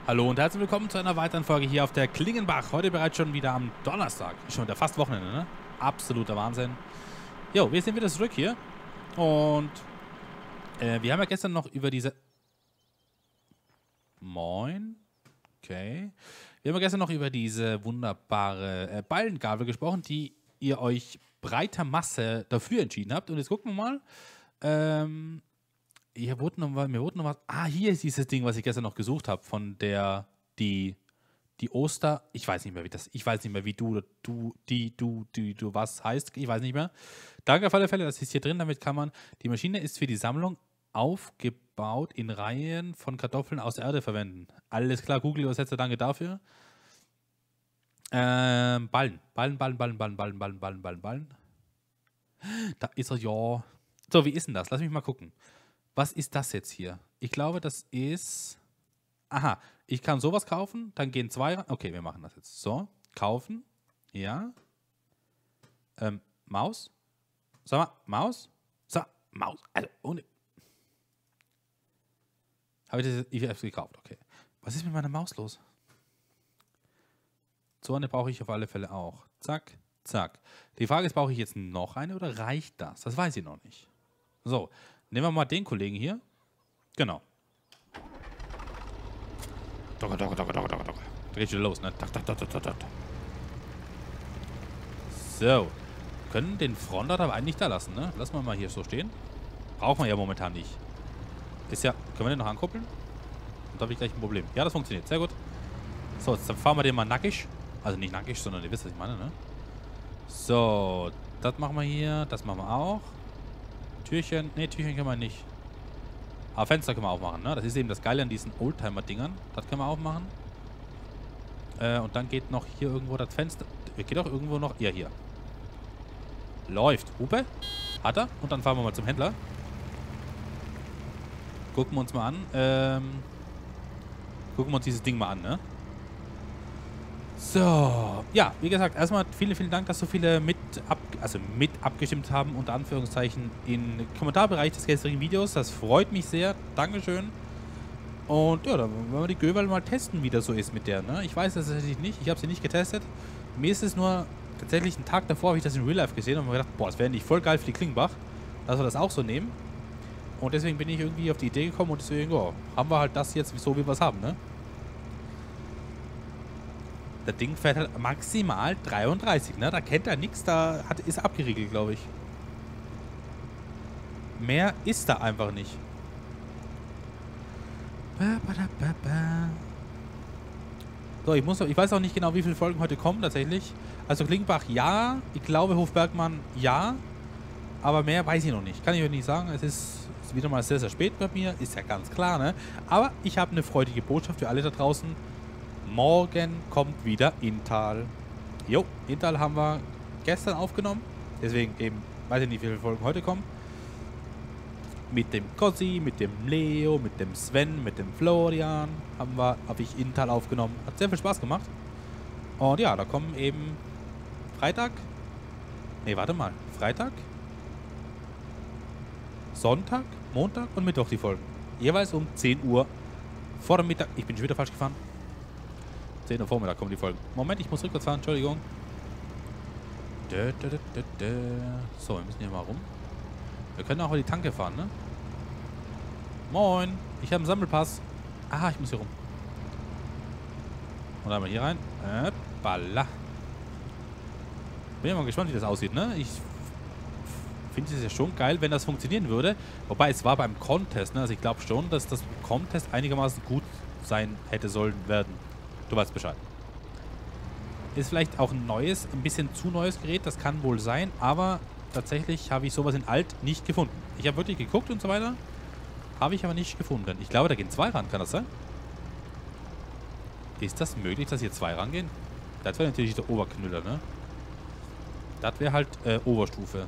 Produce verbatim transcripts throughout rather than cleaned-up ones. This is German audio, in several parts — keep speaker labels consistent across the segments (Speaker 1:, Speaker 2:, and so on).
Speaker 1: Hallo und herzlich willkommen zu einer weiteren Folge hier auf der Klingenbach. Heute bereits schon wieder am Donnerstag. Schon wieder fast Wochenende, ne? Absoluter Wahnsinn. Jo, wir sind wieder zurück hier. Und äh, wir haben ja gestern noch über diese... Moin. Okay. Wir haben ja gestern noch über diese wunderbare äh, Ballengabel gesprochen, die ihr euch breiter Masse dafür entschieden habt. Und jetzt gucken wir mal. Ähm... Hier wurde noch, mir wurde noch was. Ah, hier ist dieses Ding, was ich gestern noch gesucht habe, von der, die, die Oster. Ich weiß nicht mehr, wie das, ich weiß nicht mehr, wie du, du, die, du, die, du, was heißt. Ich weiß nicht mehr. Danke auf alle Fälle, das ist hier drin. Damit kann man, die Maschine ist für die Sammlung aufgebaut in Reihen von Kartoffeln aus der Erde verwenden. Alles klar, Google-Übersetzer, danke dafür. Ähm, Ballen. Ballen, Ballen, Ballen, Ballen, Ballen, Ballen, Ballen, Ballen, Ballen. Da ist er, ja. So, wie ist denn das? Lass mich mal gucken. Was ist das jetzt hier? Ich glaube, das ist... Aha, ich kann sowas kaufen, dann gehen zwei... Okay, wir machen das jetzt. So, kaufen. Ja. Ähm, Maus. Sag mal, Maus. So, Maus. Also, ohne... Habe ich das... Ich habe es gekauft, okay. Was ist mit meiner Maus los? So eine brauche ich auf alle Fälle auch. Zack, zack. Die Frage ist, brauche ich jetzt noch eine oder reicht das? Das weiß ich noch nicht. So, nehmen wir mal den Kollegen hier. Genau. Dogge, dogge, dogge, dogge, dogge, dogge. Da geht's wieder los, ne? Tak, tak, tak, tak, tak. So. Können den Frontrad aber eigentlich da lassen, ne? Lassen wir mal hier so stehen. Braucht man ja momentan nicht. Ist ja... Können wir den noch ankuppeln? Und da habe ich gleich ein Problem. Ja, das funktioniert. Sehr gut. So, jetzt fahren wir den mal nackig. Also nicht nackig, sondern ihr wisst, was ich meine, ne? So. Das machen wir hier. Das machen wir auch. Türchen. Ne, Türchen können wir nicht. Aber Fenster können wir aufmachen, ne? Das ist eben das Geile an diesen Oldtimer-Dingern. Das können wir aufmachen. Äh, und dann geht noch hier irgendwo das Fenster. Geht auch irgendwo noch... Ja, hier. Läuft. Hupe. Hat er. Und dann fahren wir mal zum Händler. Gucken wir uns mal an. Ähm... Gucken wir uns dieses Ding mal an, ne? So, ja, wie gesagt, erstmal vielen, vielen Dank, dass so viele mit, ab, also mit abgestimmt haben, unter Anführungszeichen, im Kommentarbereich des gestrigen Videos. Das freut mich sehr. Dankeschön. Und ja, dann wollen wir die Göberl mal testen, wie das so ist mit der, ne? Ich weiß das tatsächlich nicht. Ich habe sie nicht getestet. Mir ist es nur tatsächlich einen Tag davor, habe ich das in Real Life gesehen und mir gedacht, boah, das wäre nicht voll geil für die Klingenbach, dass wir das auch so nehmen. Und deswegen bin ich irgendwie auf die Idee gekommen und deswegen, ja, haben wir halt das jetzt so, wie wir es haben, ne? Das Ding fährt halt maximal dreiunddreißig, ne? Da kennt er nichts, da hat, ist abgeriegelt, glaube ich. Mehr ist da einfach nicht. So, ich muss, ich weiß auch nicht genau, wie viele Folgen heute kommen, tatsächlich. Also Klingenbach, ja. Ich glaube, Hofbergmann, ja. Aber mehr weiß ich noch nicht. Kann ich euch nicht sagen. Es ist, ist wieder mal sehr, sehr spät bei mir. Ist ja ganz klar, ne? Aber ich habe eine freudige Botschaft für alle da draußen. Morgen kommt wieder Intal. Jo, Intal haben wir gestern aufgenommen. Deswegen eben, weiß ich nicht, wie viele Folgen heute kommen. Mit dem Kossi, mit dem Leo, mit dem Sven, mit dem Florian haben wir, habe ich Intal aufgenommen. Hat sehr viel Spaß gemacht. Und ja, da kommen eben Freitag. Ne, warte mal. Freitag, Sonntag, Montag und Mittwoch die Folgen. Jeweils um zehn Uhr vor dem Mittag. Ich bin schon wieder falsch gefahren. zehn Uhr Vormittag kommen die Folgen. Moment, ich muss rückwärts fahren. Entschuldigung. So, wir müssen hier mal rum. Wir können auch über die Tanke fahren, ne? Moin. Ich habe einen Sammelpass. Aha, ich muss hier rum. Und einmal hier rein. Äh, balla. Bin ja mal gespannt, wie das aussieht, ne? Ich finde es ja schon geil, wenn das funktionieren würde. Wobei, es war beim Contest, ne? Also ich glaube schon, dass das Contest einigermaßen gut sein hätte sollen werden. Du weißt Bescheid. Ist vielleicht auch ein neues, ein bisschen zu neues Gerät, das kann wohl sein, aber tatsächlich habe ich sowas in alt nicht gefunden. Ich habe wirklich geguckt und so weiter, habe ich aber nicht gefunden. Ich glaube, da gehen zwei ran, kann das sein? Ist das möglich, dass hier zwei rangehen? Das wäre natürlich der Oberknüller, ne? Das wäre halt äh, Oberstufe.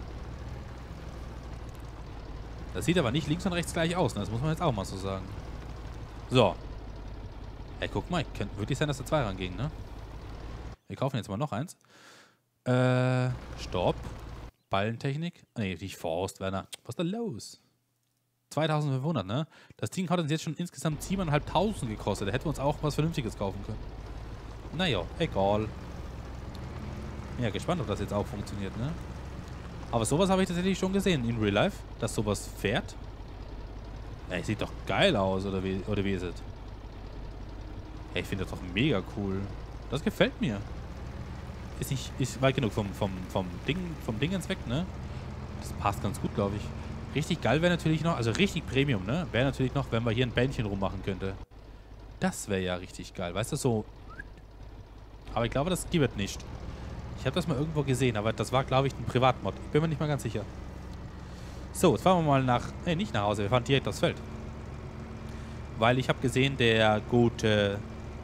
Speaker 1: Das sieht aber nicht links und rechts gleich aus, ne? Das muss man jetzt auch mal so sagen. So. Ey, guck mal, könnte wirklich sein, dass da zwei rangehen, ne? Wir kaufen jetzt mal noch eins. Äh, Stopp. Ballentechnik. Ne, nicht Forst, Werner. Was ist da los? zweitausendfünfhundert, ne? Das Ding hat uns jetzt schon insgesamt siebentausendfünfhundert gekostet. Da hätten wir uns auch was Vernünftiges kaufen können. Naja, egal. Ja, gespannt, ob das jetzt auch funktioniert, ne? Aber sowas habe ich tatsächlich schon gesehen in Real Life, dass sowas fährt. Ja, sieht doch geil aus, oder wie, oder wie ist es? Ja, ich finde das doch mega cool. Das gefällt mir. Ist nicht, ist weit genug vom, vom, vom Ding, vom Dingens weg, ne? Das passt ganz gut, glaube ich. Richtig geil wäre natürlich noch, also richtig Premium, ne? Wäre natürlich noch, wenn man hier ein Bändchen rummachen könnte. Das wäre ja richtig geil, weißt du, so. Aber ich glaube, das gibt es nicht. Ich habe das mal irgendwo gesehen, aber das war, glaube ich, ein Privatmod. Ich bin mir nicht mal ganz sicher. So, jetzt fahren wir mal nach, ne, nicht nach Hause, wir fahren direkt aufs Feld. Weil ich habe gesehen, der gute,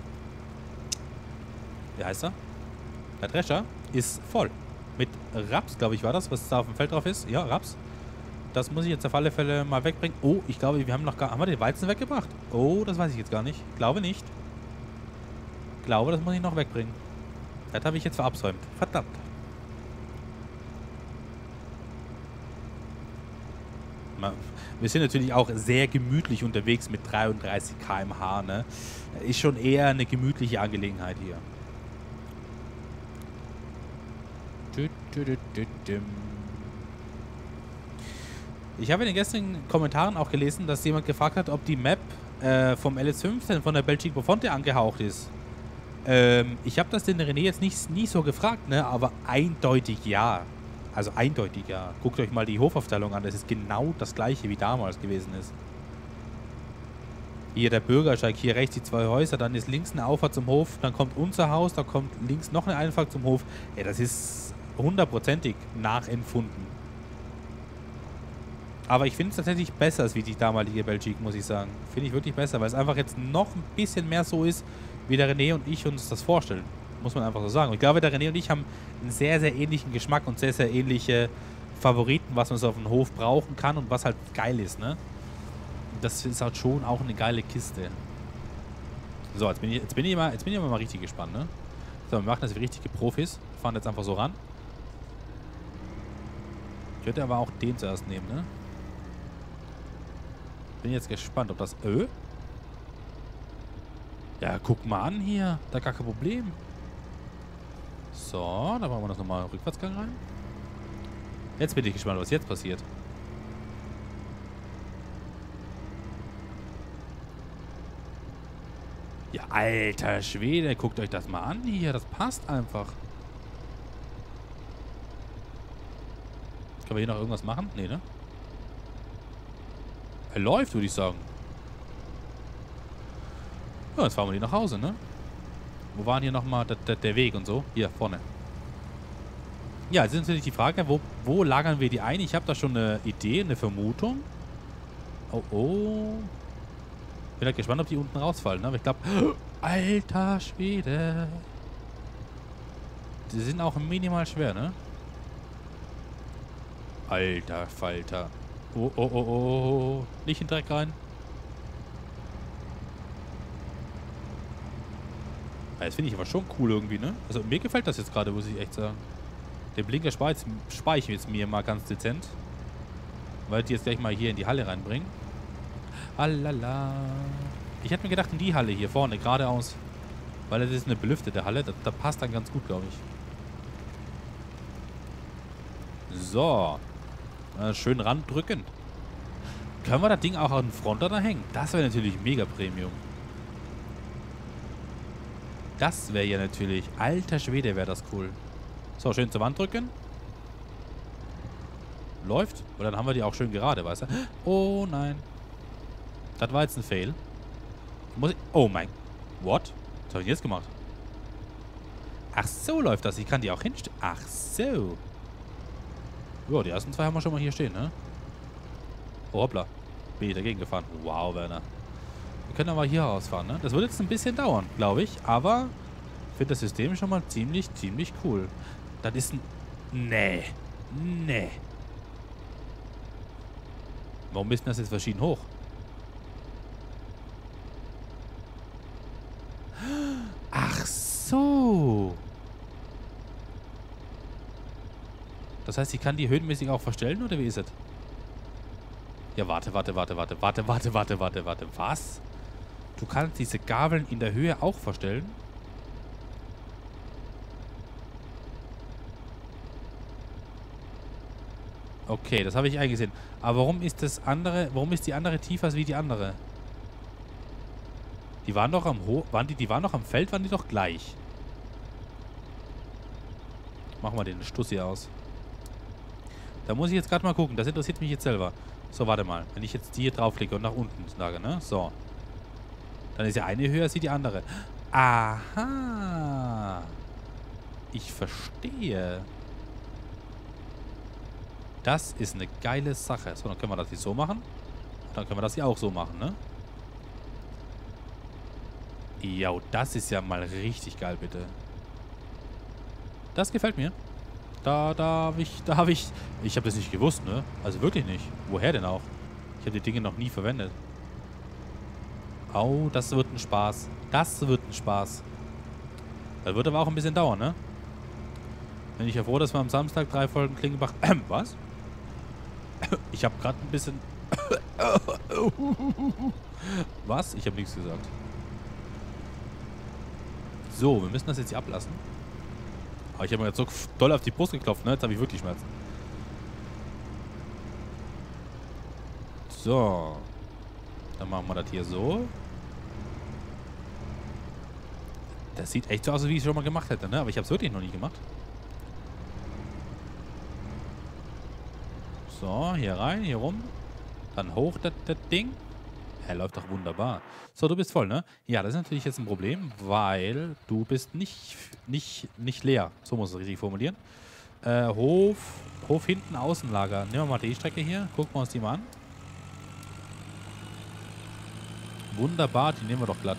Speaker 1: wie heißt er? Der Drescher ist voll. Mit Raps, glaube ich, war das, was da auf dem Feld drauf ist. Ja, Raps. Das muss ich jetzt auf alle Fälle mal wegbringen. Oh, ich glaube, wir haben noch gar... Haben wir den Weizen weggebracht? Oh, das weiß ich jetzt gar nicht. Glaube nicht. Glaube, das muss ich noch wegbringen. Das habe ich jetzt verabsäumt. Verdammt. Wir sind natürlich auch sehr gemütlich unterwegs mit dreiunddreißig Kilometer pro Stunde, ne? Ist schon eher eine gemütliche Angelegenheit hier. Ich habe in den gestrigen Kommentaren auch gelesen, dass jemand gefragt hat, ob die Map äh, vom L S fünfzehn von der Belgique Bofonte angehaucht ist. Ähm, ich habe das den René jetzt nicht, nie so gefragt, ne? Aber eindeutig ja. Also eindeutig ja. Guckt euch mal die Hofaufteilung an. Das ist genau das gleiche, wie damals gewesen ist. Hier der Bürgersteig, hier rechts die zwei Häuser, dann ist links eine Auffahrt zum Hof, dann kommt unser Haus, da kommt links noch eine Einfahrt zum Hof. Ja, das ist hundertprozentig nachempfunden. Aber ich finde es tatsächlich besser als wie die damalige Belgique, muss ich sagen. Finde ich wirklich besser, weil es einfach jetzt noch ein bisschen mehr so ist, wie der René und ich uns das vorstellen. Muss man einfach so sagen. Und ich glaube, der René und ich haben einen sehr, sehr ähnlichen Geschmack und sehr, sehr ähnliche Favoriten, was man so auf dem Hof brauchen kann und was halt geil ist, ne? Das ist halt schon auch eine geile Kiste. So, jetzt bin ich, jetzt bin ich, mal, jetzt bin ich mal richtig gespannt, ne? So, wir machen das wie richtige Profis. Fahren jetzt einfach so ran. Ich könnte aber auch den zuerst nehmen, ne? Bin jetzt gespannt, ob das... Öh? Ja, guck mal an hier. Da gar kein Problem. So, da machen wir das nochmal Rückwärtsgang rein. Jetzt bin ich gespannt, was jetzt passiert. Ja, alter Schwede, guckt euch das mal an hier. Das passt einfach. Können wir hier noch irgendwas machen? Nee, ne? Er läuft, würde ich sagen. Ja, jetzt fahren wir hier nach Hause, ne? Wo waren hier nochmal der, der, der Weg und so? Hier, vorne. Ja, jetzt ist natürlich die Frage, wo, wo lagern wir die ein? Ich habe da schon eine Idee, eine Vermutung. Oh, oh. Bin halt gespannt, ob die unten rausfallen, ne? Aber ich glaube... Alter Schwede. Die sind auch minimal schwer, ne? Alter Falter. Oh, oh, oh, oh. Nicht in den Dreck rein. Ja, das finde ich aber schon cool irgendwie, ne? Also mir gefällt das jetzt gerade, muss ich echt sagen. Den Blinker spare ich jetzt mir mal ganz dezent. Weil ich die jetzt gleich mal hier in die Halle reinbringen. Alala. Ich hätte mir gedacht, in die Halle hier vorne, geradeaus. Weil das ist eine belüftete Halle. Da, da passt dann ganz gut, glaube ich. So. Äh, schön randrücken. Können wir das Ding auch an den Fronter da hängen? Das wäre natürlich mega Premium. Das wäre ja natürlich... Alter Schwede, wäre das cool. So, schön zur Wand drücken. Läuft. Und dann haben wir die auch schön gerade, weißt du? Oh nein. Das war jetzt ein Fail. Muss ich... Oh mein... What? Was habe ich jetzt gemacht? Ach so läuft das. Ich kann die auch hinstellen. Ach so. Ja, die ersten zwei haben wir schon mal hier stehen, ne? Oh, hoppla. Bin ich dagegen gefahren. Wow, Werner. Wir können aber hier rausfahren, ne? Das wird jetzt ein bisschen dauern, glaube ich. Aber ich finde das System schon mal ziemlich, ziemlich cool. Das ist ein... Nee. Nee. Warum ist denn das jetzt verschieden hoch? Ach so. Das heißt, ich kann die höhenmäßig auch verstellen, oder wie ist es? Ja, warte, warte, warte, warte, warte, warte, warte, warte, warte. Was? Du kannst diese Gabeln in der Höhe auch verstellen? Okay, das habe ich eingesehen. Aber warum ist das andere, warum ist die andere tiefer als wie die andere? Die waren doch am Ho waren die, die waren doch am Feld, waren die doch gleich. Machen wir den Stuss hier aus. Da muss ich jetzt gerade mal gucken. Das interessiert mich jetzt selber. So, warte mal. Wenn ich jetzt die hier draufklicke und nach unten sage, ne? So. Dann ist ja eine höher als die andere. Aha. Ich verstehe. Das ist eine geile Sache. So, dann können wir das hier so machen. Und dann können wir das hier auch so machen, ne? Ja, das ist ja mal richtig geil, bitte. Das gefällt mir. Da, da habe ich, da habe ich, ich habe das nicht gewusst, ne? Also wirklich nicht. Woher denn auch? Ich habe die Dinge noch nie verwendet. Oh, das wird ein Spaß. Das wird ein Spaß. Das wird aber auch ein bisschen dauern, ne? Bin ich ja froh, dass wir am Samstag drei Folgen Klingenbach... Was? Ich habe gerade ein bisschen... Was? Ich habe nichts gesagt. So, wir müssen das jetzt hier ablassen. Aber ich habe mir jetzt so doll auf die Brust geklopft, ne? Jetzt habe ich wirklich Schmerzen. So. Dann machen wir das hier so. Das sieht echt so aus, wie ich es schon mal gemacht hätte, ne? Aber ich habe es wirklich noch nie gemacht. So, hier rein, hier rum. Dann hoch das, das Ding. Er läuft doch wunderbar. So, du bist voll, ne? Ja, das ist natürlich jetzt ein Problem, weil du bist nicht, nicht, nicht leer. So muss ich es richtig formulieren. Äh, Hof, Hof hinten, Außenlager. Nehmen wir mal die Strecke hier. Gucken wir uns die mal an. Wunderbar, die nehmen wir doch glatt.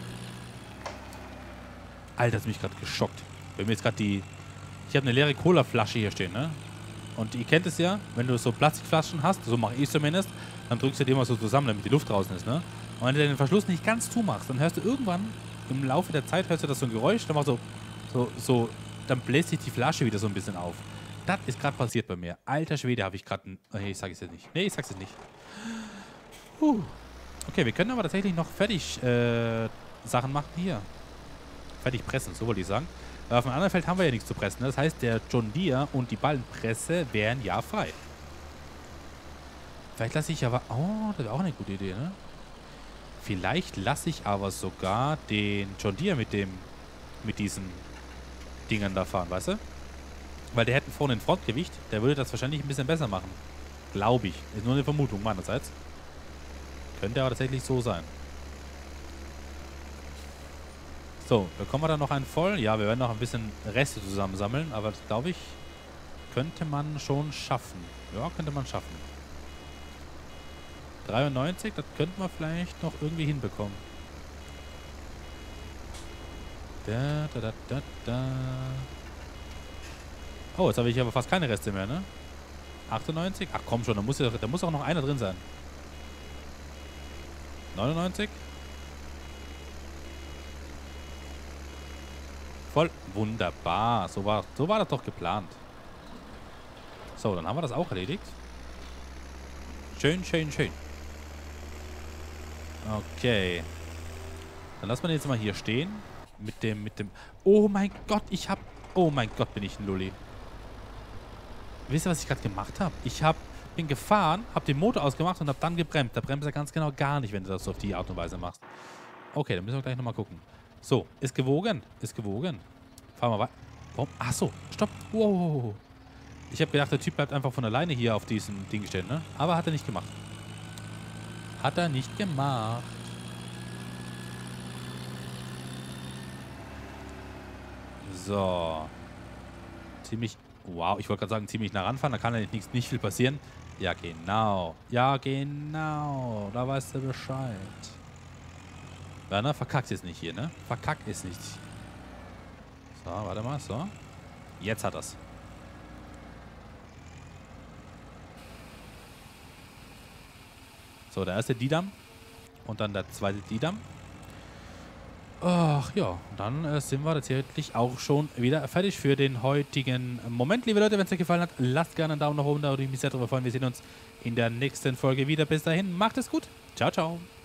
Speaker 1: Alter, das hat mich gerade geschockt. Wenn mir jetzt gerade die... Ich habe eine leere Cola-Flasche hier stehen, ne? Und ihr kennt es ja, wenn du so Plastikflaschen hast, so mache ich es zumindest, dann drückst du die immer so zusammen, damit die Luft draußen ist, ne? Und wenn du den Verschluss nicht ganz zumachst, dann hörst du irgendwann, im Laufe der Zeit hörst du das so ein Geräusch, dann macht so, so, so, dann bläst sich die Flasche wieder so ein bisschen auf. Das ist gerade passiert bei mir. Alter Schwede, habe ich gerade ein... Nee, ich sag es jetzt nicht. Nee, ich sag's jetzt nicht. Puh. Okay, wir können aber tatsächlich noch fertig äh, Sachen machen hier. Fertig pressen, so wollte ich sagen. Weil auf dem anderen Feld haben wir ja nichts zu pressen. Ne? Das heißt, der John Deere und die Ballenpresse wären ja frei. Vielleicht lasse ich aber... Oh, das wäre auch eine gute Idee, ne? Vielleicht lasse ich aber sogar den John Deere mit dem... mit diesen Dingern da fahren, weißt du? Weil der hätte vorne ein Frontgewicht. Der würde das wahrscheinlich ein bisschen besser machen. Glaube ich. Ist nur eine Vermutung meinerseits. Könnte aber tatsächlich so sein. So, bekommen wir da noch einen voll? Ja, wir werden noch ein bisschen Reste zusammensammeln, aber das, glaube ich, könnte man schon schaffen. Ja, könnte man schaffen. dreiundneunzig, das könnte man vielleicht noch irgendwie hinbekommen. Da, da, da, da, da. Oh, jetzt habe ich aber fast keine Reste mehr, ne? achtundneunzig? Ach komm schon, da muss, ja, da muss auch noch einer drin sein. neunundneunzig? Voll. Wunderbar. So war, so war das doch geplant. So, dann haben wir das auch erledigt. Schön, schön, schön. Okay. Dann lassen wir den jetzt mal hier stehen. Mit dem, mit dem... Oh mein Gott, ich hab... Oh mein Gott, bin ich ein Lulli. Wisst ihr, was ich gerade gemacht habe? Ich hab, bin gefahren, habe den Motor ausgemacht und habe dann gebremst. Da bremst er ganz genau gar nicht, wenn du das so auf die Art und Weise machst. Okay, dann müssen wir gleich nochmal gucken. So, ist gewogen. Ist gewogen. Fahren wir weiter. Warum? Achso, stopp. Wow. Ich habe gedacht, der Typ bleibt einfach von alleine hier auf diesem Ding stehen, ne? Aber hat er nicht gemacht. Hat er nicht gemacht. So. Ziemlich... Wow, ich wollte gerade sagen, ziemlich nah ranfahren. Da kann ja nicht, nicht viel passieren. Ja, genau. Ja, genau. Da weißt du Bescheid. Werner, verkackt jetzt nicht hier, ne? Verkackt ist nicht. So, warte mal, so. Jetzt hat er's. So, der erste Didam. Und dann der zweite Didam. Ach ja, dann äh, sind wir tatsächlich auch schon wieder fertig für den heutigen Moment. Liebe Leute, wenn es euch gefallen hat, lasst gerne einen Daumen nach oben da, würde ich mich sehr darüber freuen. Wir sehen uns in der nächsten Folge wieder. Bis dahin, macht es gut. Ciao, ciao.